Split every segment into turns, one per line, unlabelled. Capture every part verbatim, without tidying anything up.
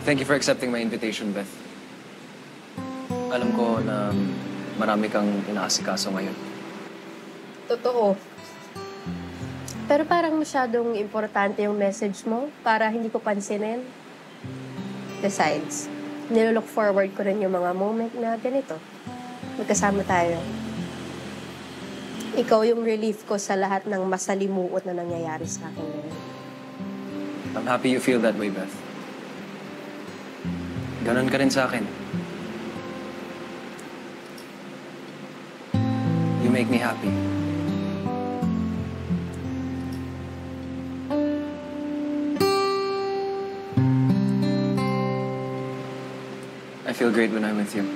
Thank you for accepting my invitation, Beth. Alam ko na marami kang inaasikaso ngayon.
Totoo. Pero parang masyadong importante yung message mo para hindi ko pansinin. Besides, nilolook forward ko rin yung mga moment na ganito. Magkasama tayo. Ikaw yung relief ko sa lahat ng masalimuot na nangyayari sa akin ngayon.
I'm happy you feel that way, Beth. Ganon ka rin sa akin. You make me happy. I feel great when I'm with you.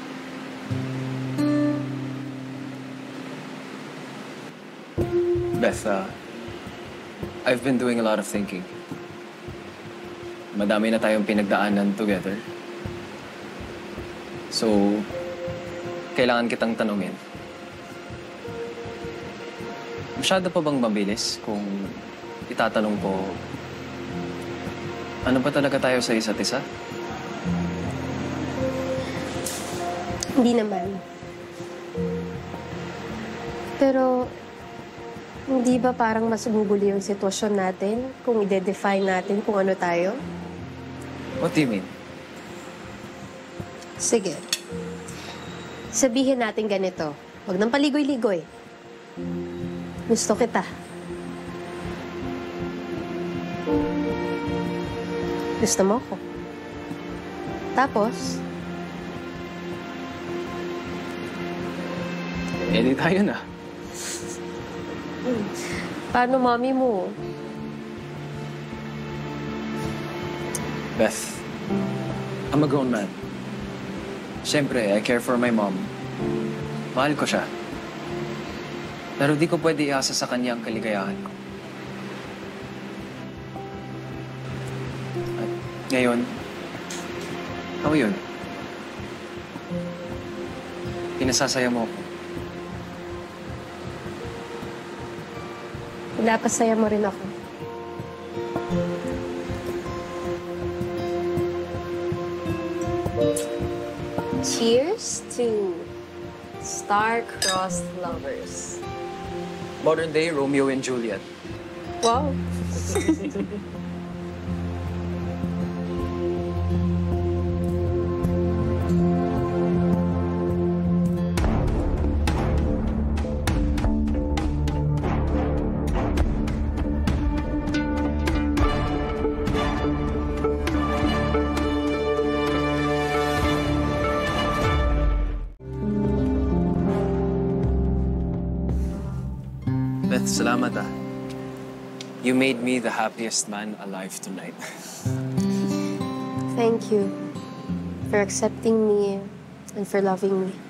Beth, uh, I've been doing a lot of thinking. Madami na tayong pinagdaanan together. So, kailangan kitang tanungin. Masyado pa bang mabilis kung itatanong ko, ano ba talaga tayo sa isa't isa?
Hindi naman. Pero, hindi ba parang mas gugulo yung sitwasyon natin kung i-define natin kung ano tayo?
What do you mean?
Sige. Sabihin natin ganito. Huwag nang paligoy-ligoy. Gusto kita. Gusto mo ko. Tapos,
eh, di tayo na.
paano mami mo?
Beth, I'm a grown man. Siyempre, I care for my mom. Mahal ko siya. Pero di ko pwede iasa sa kanya ang kaligayahan ko. At ngayon, ako yun. Pinasasaya mo ako.
Pinapasaya mo rin ako. Cheers to star-crossed lovers.
Modern day Romeo and Juliet.
Wow.
Beth, salamat ah. You made me the happiest man alive tonight.
Thank you for accepting me and for loving me.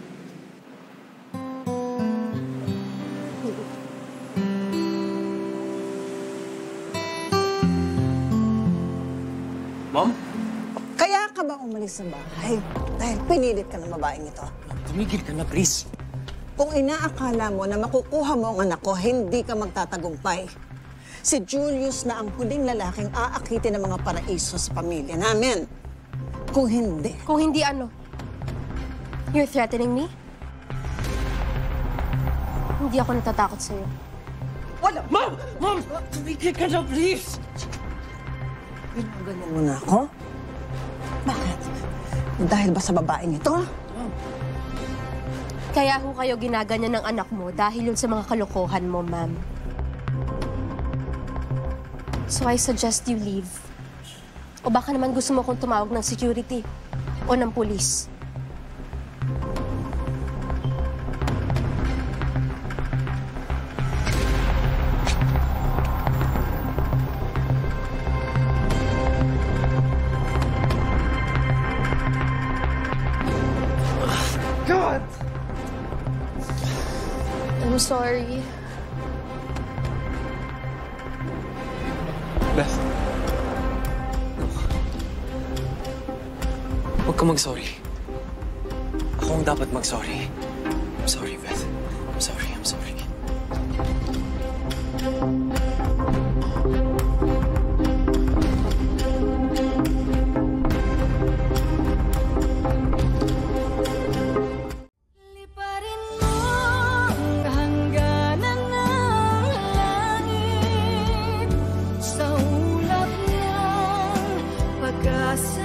Mom?
Kaya ka ba umalis sa bahay? Dahil pinilit ka ng babaeng ito.
Tumigil ka na, please.
Kung inaakala mo na makukuha mo ang anak ko, hindi ka magtatagumpay. Si Julius na ang huling lalaking aakitin ng mga paraiso sa pamilya namin. Kung hindi...
Kung hindi ano? You're threatening me? Hindi ako natatakot sa'yo.
Wala!
Mom! Mom! Tumigil ka na, please!
Ganyan mo na ako? Bakit? Dahil ba sa babaeng ito?
Kaya ho kayo ginaganyan ng anak mo dahil yun sa mga kalokohan mo, ma'am. So I suggest you leave. O baka naman gusto mo kong tumawag ng security o ng pulis.
God!
I'm sorry.
Beth. No. Huwag ka mag-sorry. Ako ang dapat mag-sorry. I'm sorry, Beth. I'm sorry, I'm sorry.
pag-asa.